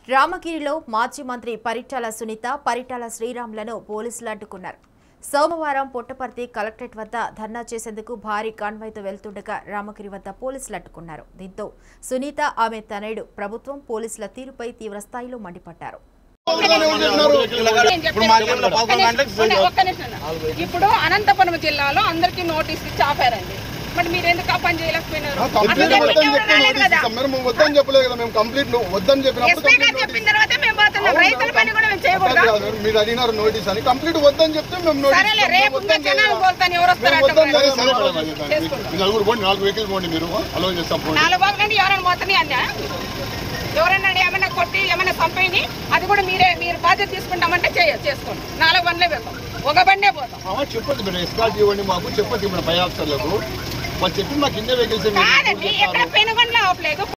రామగిరిలో మాజీ మంత్రి పరిటాల సునీత, పరిటాల శ్రీరామ్లను పోలీసులు అడ్డుకున్నారు. సోమవారం పుట్టపర్తి కలెక్టరేట్ వద్ద ధర్నా చేసేందుకు భారీ కాన్వాయ్తో వెళ్తుండగా రామగిరి వద్ద పోలీసులు అడ్డుకున్నారు. దీంతో సునీత, ఆమె తనయుడు ప్రభుత్వం పోలీసుల తీరుపై తీవ్ర స్థాయిలో మండిపడ్డారు. ఇప్పుడు అనంతపురం జిల్లాలో అందరికీ నోటీస్ ఇచ్చి ఆపారండి. మరి మీరు ఎందుకు ఆ పని చేయలేకపోయినారు? చెప్పిన తర్వాత మేము పోతున్నాం. రైతుల పని కూడా మేము చేయకూడదు. మీరు అడిగినారు నోటీస్ అని, కంప్లీట్ వద్దని చెప్తే మేము సరేలే, రేపు జనాలు పోతాను. ఎవరు వస్తారు? 4 వెహికల్ పోండి, మీరు అలో చేస్తాం. 4 బాగులండి. ఎవరైనా పోతాని అన్నా, ఎవరైనా ఏమైనా కొట్టి ఏమైనా చంపేని, అది కూడా మీరు బాధ్యత తీసుకుంటామంటే చేసుకోండి. 4 బండ్లే వెళ్తాం, ఒక బండే పోతాం. చెప్పొద్దు మీరు, ఎస్కార్ట్ ఇవ్వండి మాకు, చెప్పొద్దు ఇప్పుడు పై ఆఫీసర్లకు. వాళ్ళు చెప్పి మాకు ఇన్ని వెహికల్స్ కాదండి, ఎక్కడ పెనుగొండలో ఆపలేదు.